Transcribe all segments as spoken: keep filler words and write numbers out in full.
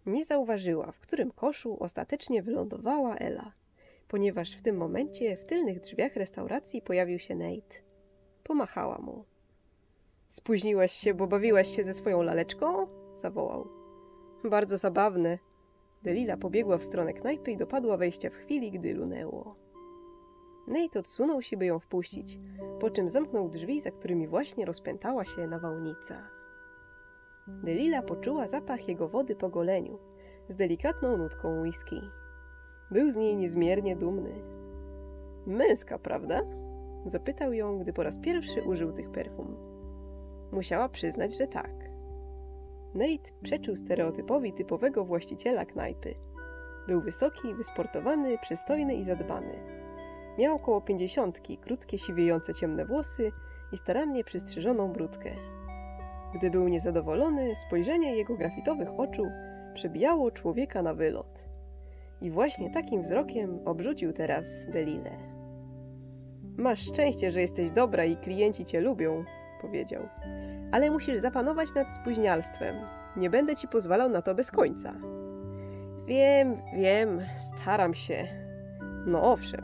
Nie zauważyła, w którym koszu ostatecznie wylądowała Ela, ponieważ w tym momencie w tylnych drzwiach restauracji pojawił się Nate. Pomachała mu. Spóźniłaś się, bo bawiłaś się ze swoją laleczką? Zawołał. Bardzo zabawne. Delila pobiegła w stronę knajpy i dopadła wejścia w chwili, gdy lunęło. Nate odsunął się, by ją wpuścić, po czym zamknął drzwi, za którymi właśnie rozpętała się nawałnica. Delila poczuła zapach jego wody po goleniu, z delikatną nutką whisky. Był z niej niezmiernie dumny. Męska, prawda? Zapytał ją, gdy po raz pierwszy użył tych perfum. Musiała przyznać, że tak. Nate przeczył stereotypowi typowego właściciela knajpy. Był wysoki, wysportowany, przystojny i zadbany. Miał około pięćdziesiątki, krótkie, siwiejące ciemne włosy i starannie przystrzyżoną brudkę. Gdy był niezadowolony, spojrzenie jego grafitowych oczu przebijało człowieka na wylot. I właśnie takim wzrokiem obrzucił teraz Delilę. Masz szczęście, że jesteś dobra i klienci cię lubią, powiedział. Ale musisz zapanować nad spóźnialstwem. Nie będę ci pozwalał na to bez końca. Wiem, wiem, staram się. No owszem.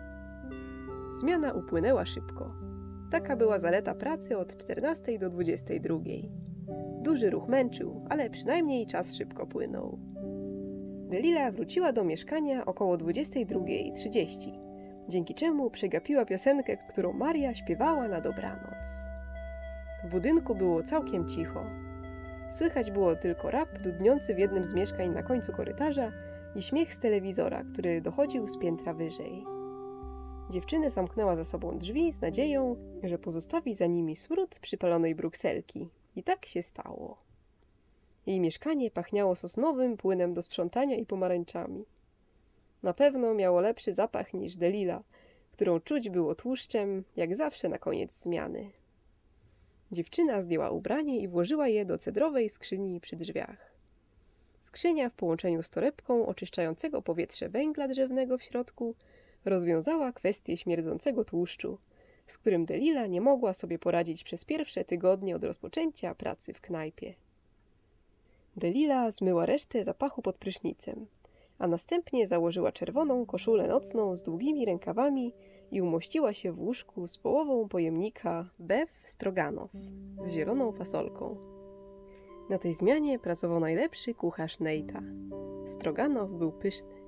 Zmiana upłynęła szybko. Taka była zaleta pracy od czternastej do dwudziestej drugiej. Duży ruch męczył, ale przynajmniej czas szybko płynął. Delila wróciła do mieszkania około dwudziestej drugiej trzydzieści, dzięki czemu przegapiła piosenkę, którą Maria śpiewała na dobranoc. W budynku było całkiem cicho. Słychać było tylko rap dudniący w jednym z mieszkań na końcu korytarza i śmiech z telewizora, który dochodził z piętra wyżej. Dziewczynę zamknęła za sobą drzwi z nadzieją, że pozostawi za nimi smród przypalonej brukselki. I tak się stało. Jej mieszkanie pachniało sosnowym płynem do sprzątania i pomarańczami. Na pewno miało lepszy zapach niż Delila, którą czuć było tłuszczem, jak zawsze na koniec zmiany. Dziewczyna zdjęła ubranie i włożyła je do cedrowej skrzyni przy drzwiach. Skrzynia w połączeniu z torebką oczyszczającego powietrze węgla drzewnego w środku rozwiązała kwestię śmierdzącego tłuszczu, z którym Delila nie mogła sobie poradzić przez pierwsze tygodnie od rozpoczęcia pracy w knajpie. Delila zmyła resztę zapachu pod prysznicem, a następnie założyła czerwoną koszulę nocną z długimi rękawami i umościła się w łóżku z połową pojemnika beef stroganoff z zieloną fasolką. Na tej zmianie pracował najlepszy kucharz Nate'a. Stroganoff był pyszny.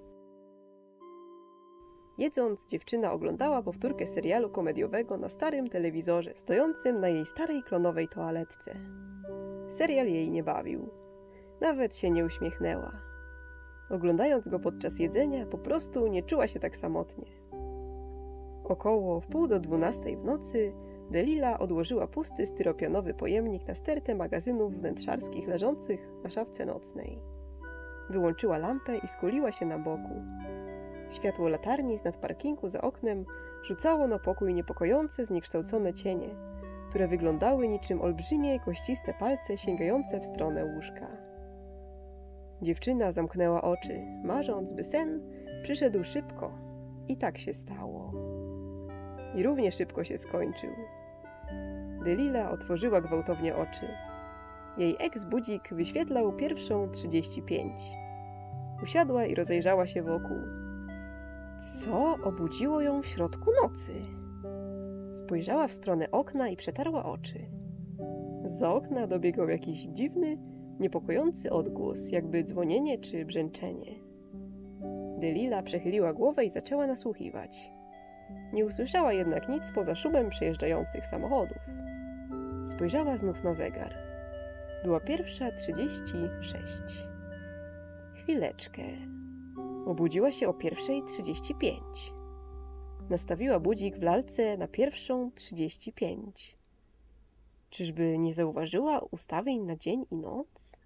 Jedząc, dziewczyna oglądała powtórkę serialu komediowego na starym telewizorze, stojącym na jej starej klonowej toaletce. Serial jej nie bawił. Nawet się nie uśmiechnęła. Oglądając go podczas jedzenia, po prostu nie czuła się tak samotnie. Około wpół do dwunastej w nocy Delila odłożyła pusty styropianowy pojemnik na stertę magazynów wnętrzarskich leżących na szafce nocnej. Wyłączyła lampę i skuliła się na boku. Światło latarni z nad parkingu za oknem rzucało na pokój niepokojące, zniekształcone cienie, które wyglądały niczym olbrzymie, kościste palce sięgające w stronę łóżka. Dziewczyna zamknęła oczy, marząc, by sen przyszedł szybko. I tak się stało. I równie szybko się skończył. Delila otworzyła gwałtownie oczy. Jej eks-budzik wyświetlał pierwszą trzydzieści pięć. Usiadła i rozejrzała się wokół. Co obudziło ją w środku nocy? Spojrzała w stronę okna i przetarła oczy. Zza okna dobiegał jakiś dziwny, niepokojący odgłos, jakby dzwonienie czy brzęczenie. Delila przechyliła głowę i zaczęła nasłuchiwać. Nie usłyszała jednak nic poza szumem przejeżdżających samochodów. Spojrzała znów na zegar. Była pierwsza trzydzieści sześć. Chwileczkę. Obudziła się o pierwszej trzydzieści pięć. Nastawiła budzik w lalce na pierwszą trzydzieści pięć. Czyżby nie zauważyła ustawień na dzień i noc?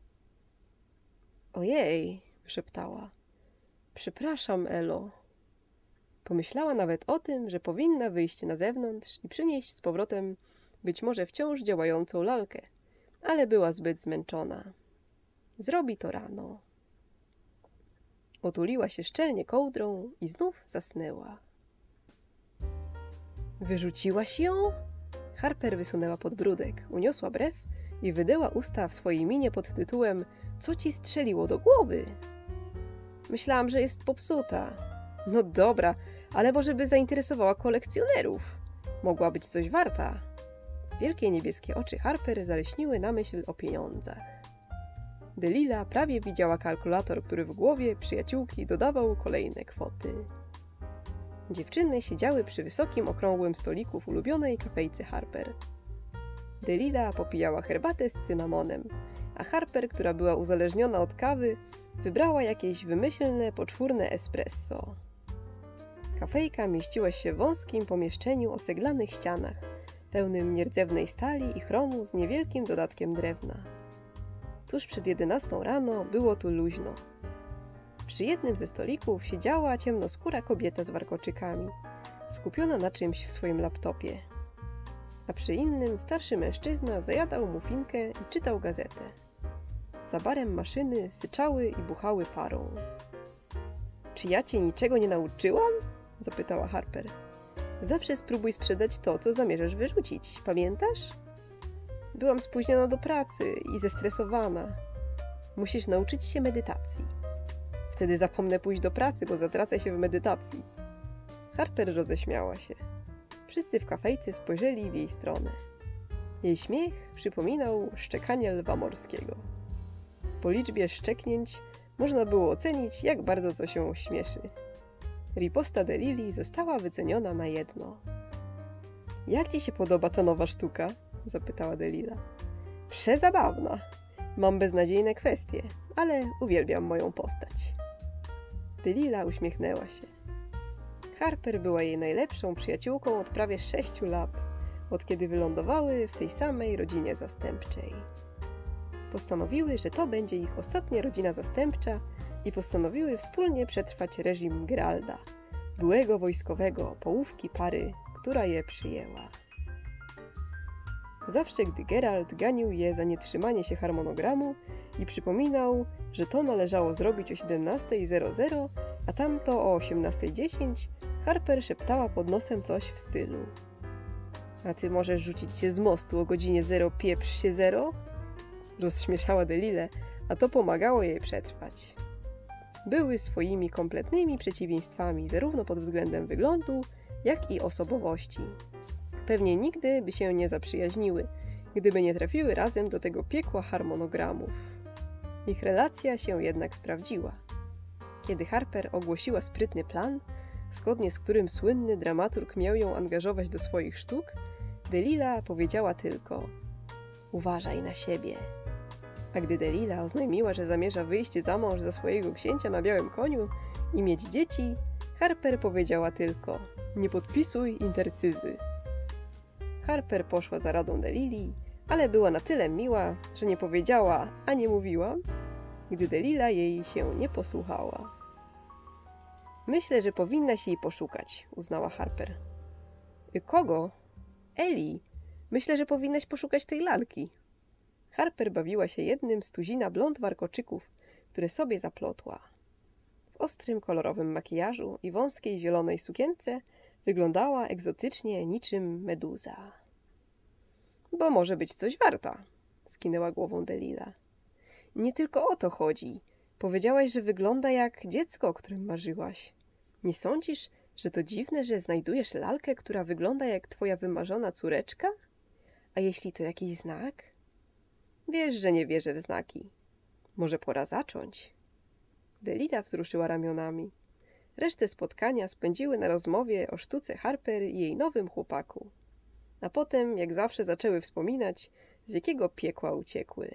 Ojej, szeptała. Przepraszam, Elo. Pomyślała nawet o tym, że powinna wyjść na zewnątrz i przynieść z powrotem być może wciąż działającą lalkę, ale była zbyt zmęczona. Zrobi to rano. Otuliła się szczelnie kołdrą i znów zasnęła. Wyrzuciłaś ją? Harper wysunęła podbródek, uniosła brew i wydyła usta w swojej minie pod tytułem Co ci strzeliło do głowy? Myślałam, że jest popsuta. No dobra, ale może by zainteresowała kolekcjonerów. Mogła być coś warta. Wielkie niebieskie oczy Harper zaleśniły na myśl o pieniądzach. Delila prawie widziała kalkulator, który w głowie przyjaciółki dodawał kolejne kwoty. Dziewczyny siedziały przy wysokim, okrągłym stoliku w ulubionej kafejce Harper. Delila popijała herbatę z cynamonem, a Harper, która była uzależniona od kawy, wybrała jakieś wymyślne, poczwórne espresso. Kafejka mieściła się w wąskim pomieszczeniu o ceglanych ścianach, pełnym nierdzewnej stali i chromu z niewielkim dodatkiem drewna. Tuż przed jedenastą rano było tu luźno. Przy jednym ze stolików siedziała ciemnoskóra kobieta z warkoczykami, skupiona na czymś w swoim laptopie. A przy innym starszy mężczyzna zajadał muffinkę i czytał gazetę. Za barem maszyny syczały i buchały parą. Czy ja cię niczego nie nauczyłam? Zapytała Harper. Zawsze spróbuj sprzedać to, co zamierzasz wyrzucić. Pamiętasz? Byłam spóźniona do pracy i zestresowana. Musisz nauczyć się medytacji. Wtedy zapomnę pójść do pracy, bo zatracę się w medytacji. Harper roześmiała się. Wszyscy w kafejce spojrzeli w jej stronę. Jej śmiech przypominał szczekanie lwa morskiego. Po liczbie szczeknięć można było ocenić, jak bardzo coś ją śmieszy. Riposta Delili została wyceniona na jedno. Jak ci się podoba ta nowa sztuka? Zapytała Delila. Przezabawna. Mam beznadziejne kwestie, ale uwielbiam moją postać. Delila uśmiechnęła się. Harper była jej najlepszą przyjaciółką od prawie sześciu lat, od kiedy wylądowały w tej samej rodzinie zastępczej. Postanowiły, że to będzie ich ostatnia rodzina zastępcza i postanowiły wspólnie przetrwać reżim Geralda, byłego wojskowego połówki pary, która je przyjęła. Zawsze, gdy Geralt ganił je za nietrzymanie się harmonogramu i przypominał, że to należało zrobić o siedemnasta zero zero, a tamto o osiemnasta dziesięć, Harper szeptała pod nosem coś w stylu: a ty możesz rzucić się z mostu o godzinie zero pieprz się zero? Rozśmieszała Delilę, a to pomagało jej przetrwać. Były swoimi kompletnymi przeciwieństwami zarówno pod względem wyglądu, jak i osobowości. Pewnie nigdy by się nie zaprzyjaźniły, gdyby nie trafiły razem do tego piekła harmonogramów. Ich relacja się jednak sprawdziła. Kiedy Harper ogłosiła sprytny plan, zgodnie z którym słynny dramaturg miał ją angażować do swoich sztuk, Delila powiedziała tylko: uważaj na siebie. A gdy Delila oznajmiła, że zamierza wyjść za mąż za swojego księcia na białym koniu i mieć dzieci, Harper powiedziała tylko: nie podpisuj intercyzy. Harper poszła za radą Delili, ale była na tyle miła, że nie powiedziała, a nie mówiła, gdy Delila jej się nie posłuchała. Myślę, że powinnaś jej poszukać, uznała Harper. Kogo? Eli. Myślę, że powinnaś poszukać tej lalki. Harper bawiła się jednym z tuzina blond warkoczyków, które sobie zaplotła. W ostrym, kolorowym makijażu i wąskiej, zielonej sukience wyglądała egzotycznie niczym meduza. Bo może być coś warta, skinęła głową Delila. Nie tylko o to chodzi. Powiedziałaś, że wygląda jak dziecko, o którym marzyłaś. Nie sądzisz, że to dziwne, że znajdujesz lalkę, która wygląda jak twoja wymarzona córeczka? A jeśli to jakiś znak? Wiesz, że nie wierzę w znaki. Może pora zacząć? Delila wzruszyła ramionami. Resztę spotkania spędziły na rozmowie o sztuce Harper i jej nowym chłopaku. A potem, jak zawsze, zaczęły wspominać, z jakiego piekła uciekły.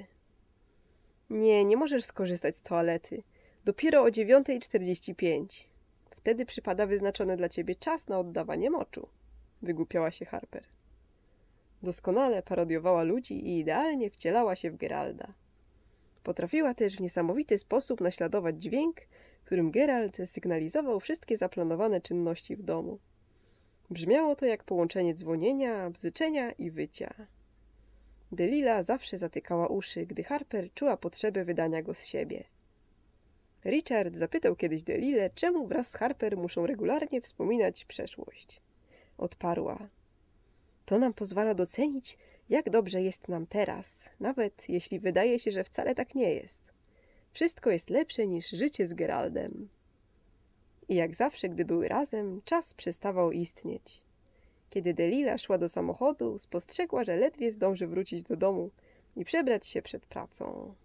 Nie, nie możesz skorzystać z toalety. Dopiero o dziewiąta czterdzieści pięć. Wtedy przypada wyznaczony dla ciebie czas na oddawanie moczu. Wygłupiała się Harper. Doskonale parodiowała ludzi i idealnie wcielała się w Geralda. Potrafiła też w niesamowity sposób naśladować dźwięk, którym Geralt sygnalizował wszystkie zaplanowane czynności w domu. Brzmiało to jak połączenie dzwonienia, bzyczenia i wycia. Delila zawsze zatykała uszy, gdy Harper czuła potrzebę wydania go z siebie. Richard zapytał kiedyś Delilę, czemu wraz z Harper muszą regularnie wspominać przeszłość. Odparła: to nam pozwala docenić, jak dobrze jest nam teraz, nawet jeśli wydaje się, że wcale tak nie jest. Wszystko jest lepsze niż życie z Geraldem. I jak zawsze, gdy były razem, czas przestawał istnieć. Kiedy Delila szła do samochodu, spostrzegła, że ledwie zdąży wrócić do domu i przebrać się przed pracą.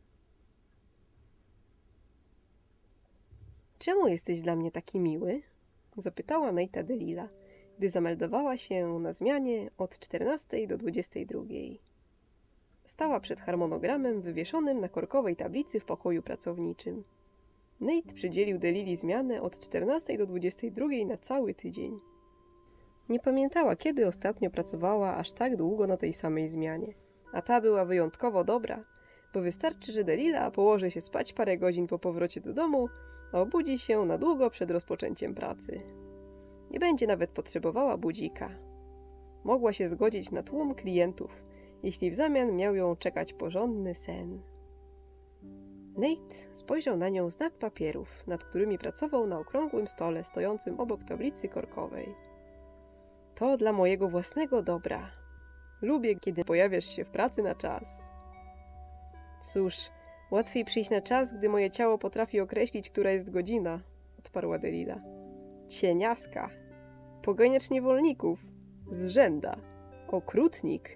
Czemu jesteś dla mnie taki miły? Zapytała Nate'a Delila, gdy zameldowała się na zmianie od czternastej do dwudziestej drugiej. Stała przed harmonogramem wywieszonym na korkowej tablicy w pokoju pracowniczym. Nate przydzielił Delili zmianę od czternastej do dwudziestej drugiej na cały tydzień. Nie pamiętała, kiedy ostatnio pracowała aż tak długo na tej samej zmianie. A ta była wyjątkowo dobra, bo wystarczy, że Delila położy się spać parę godzin po powrocie do domu, a obudzi się na długo przed rozpoczęciem pracy. Nie będzie nawet potrzebowała budzika. Mogła się zgodzić na tłum klientów, jeśli w zamian miał ją czekać porządny sen. Nate spojrzał na nią z nad papierów, nad którymi pracował na okrągłym stole stojącym obok tablicy korkowej. To dla mojego własnego dobra. Lubię, kiedy pojawiasz się w pracy na czas. Cóż, łatwiej przyjść na czas, gdy moje ciało potrafi określić, która jest godzina, odparła Delila. Cieniaska, poganiacz niewolników, zrzęda, okrutnik.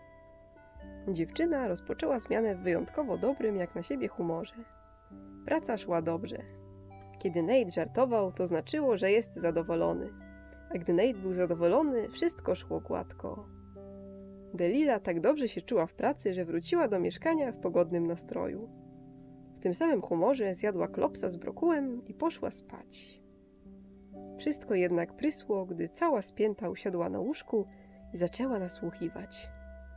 Dziewczyna rozpoczęła zmianę w wyjątkowo dobrym jak na siebie humorze. Praca szła dobrze. Kiedy Nate żartował, to znaczyło, że jest zadowolony. A gdy Nate był zadowolony, wszystko szło gładko. Delila tak dobrze się czuła w pracy, że wróciła do mieszkania w pogodnym nastroju. W tym samym humorze zjadła klopsa z brokułem i poszła spać. Wszystko jednak prysło, gdy cała spięta usiadła na łóżku i zaczęła nasłuchiwać.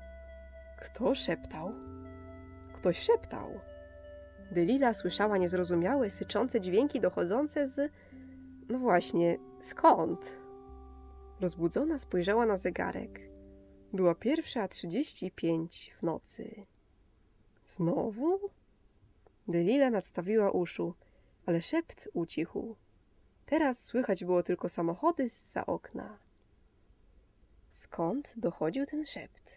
Kto szeptał? Ktoś szeptał. Delila słyszała niezrozumiałe, syczące dźwięki dochodzące z... No właśnie, skąd? Rozbudzona spojrzała na zegarek. Była pierwsza trzydzieści pięć w nocy. Znowu? Delila nadstawiła uszu, ale szept ucichł. Teraz słychać było tylko samochody zza okna. Skąd dochodził ten szept?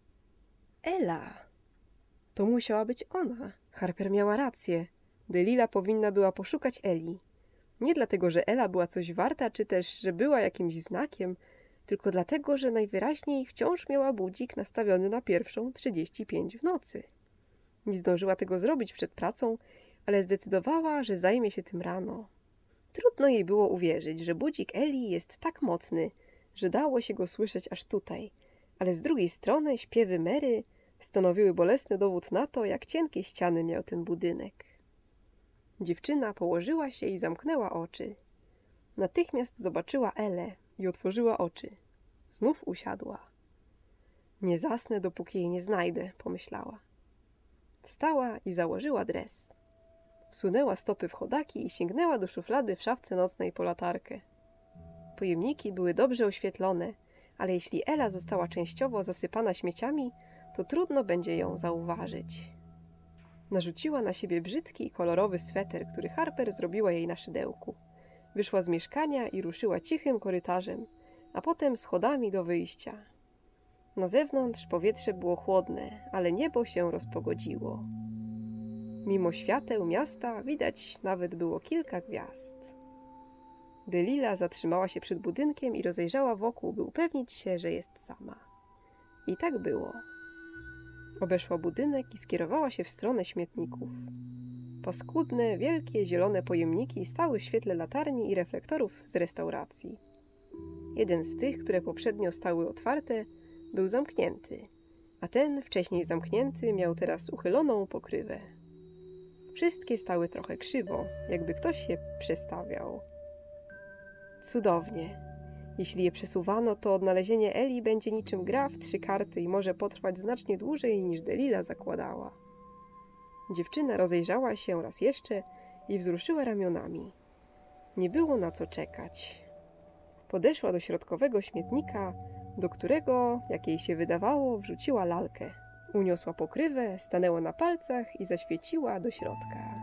Ela! To musiała być ona. Harper miała rację. Delila powinna była poszukać Eli. Nie dlatego, że Ela była coś warta, czy też, że była jakimś znakiem, tylko dlatego, że najwyraźniej wciąż miała budzik nastawiony na pierwszą trzydzieści pięć w nocy. Nie zdążyła tego zrobić przed pracą, ale zdecydowała, że zajmie się tym rano. Trudno jej było uwierzyć, że budzik Eli jest tak mocny, że dało się go słyszeć aż tutaj, ale z drugiej strony śpiewy Mary stanowiły bolesny dowód na to, jak cienkie ściany miał ten budynek. Dziewczyna położyła się i zamknęła oczy. Natychmiast zobaczyła Elę i otworzyła oczy. Znów usiadła. Nie zasnę, dopóki jej nie znajdę, pomyślała. Wstała i założyła dres. Wsunęła stopy w chodaki i sięgnęła do szuflady w szafce nocnej po latarkę. Pojemniki były dobrze oświetlone, ale jeśli Ela została częściowo zasypana śmieciami, to trudno będzie ją zauważyć. Narzuciła na siebie brzydki i kolorowy sweter, który Harper zrobiła jej na szydełku. Wyszła z mieszkania i ruszyła cichym korytarzem, a potem schodami do wyjścia. Na zewnątrz powietrze było chłodne, ale niebo się rozpogodziło. Mimo świateł miasta widać nawet było kilka gwiazd. Delila zatrzymała się przed budynkiem i rozejrzała wokół, by upewnić się, że jest sama. I tak było. Obeszła budynek i skierowała się w stronę śmietników. Paskudne, wielkie, zielone pojemniki stały w świetle latarni i reflektorów z restauracji. Jeden z tych, które poprzednio stały otwarte, był zamknięty, a ten, wcześniej zamknięty, miał teraz uchyloną pokrywę. Wszystkie stały trochę krzywo, jakby ktoś je przestawiał. Cudownie. Jeśli je przesuwano, to odnalezienie Eli będzie niczym gra w trzy karty i może potrwać znacznie dłużej niż Delila zakładała. Dziewczyna rozejrzała się raz jeszcze i wzruszyła ramionami. Nie było na co czekać. Podeszła do środkowego śmietnika, do którego, jak jej się wydawało, wrzuciła lalkę. Uniosła pokrywę, stanęła na palcach i zaświeciła do środka.